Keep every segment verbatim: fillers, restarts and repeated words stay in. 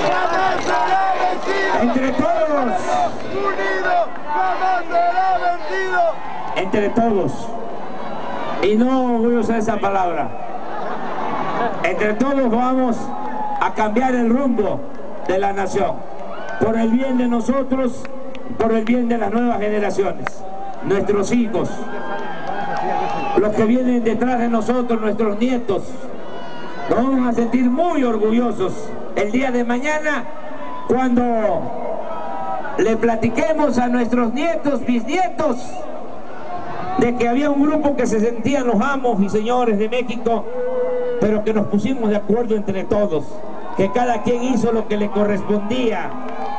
¡Jamás será vencido! Entre todos. ¡Unidos! ¡Jamás será vencido! Entre todos. Y no voy a usar esa palabra. Entre todos vamos a cambiar el rumbo de la nación. Por el bien de nosotros, por el bien de las nuevas generaciones. Nuestros hijos. Los que vienen detrás de nosotros, nuestros nietos. Nos vamos a sentir muy orgullosos el día de mañana cuando le platiquemos a nuestros nietos, bisnietos, de que había un grupo que se sentían los amos y señores de México, pero que nos pusimos de acuerdo entre todos, que cada quien hizo lo que le correspondía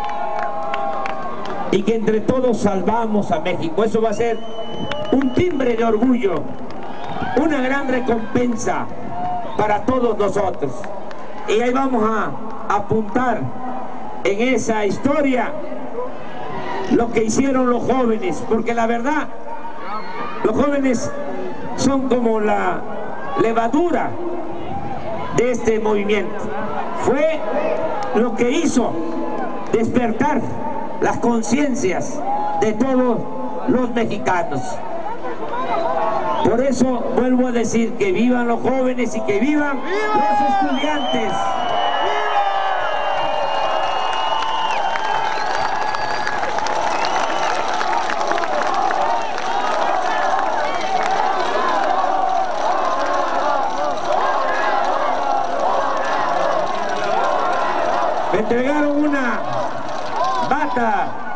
y que entre todos salvamos a México. Eso va a ser un timbre de orgullo, una gran recompensa para todos nosotros. Y ahí vamos a apuntar en esa historia lo que hicieron los jóvenes, porque la verdad, los jóvenes son como la levadura de este movimiento. Fue lo que hizo despertar las conciencias de todos los mexicanos. Por eso vuelvo a decir que vivan los jóvenes y que vivan los estudiantes. Me entregaron una bata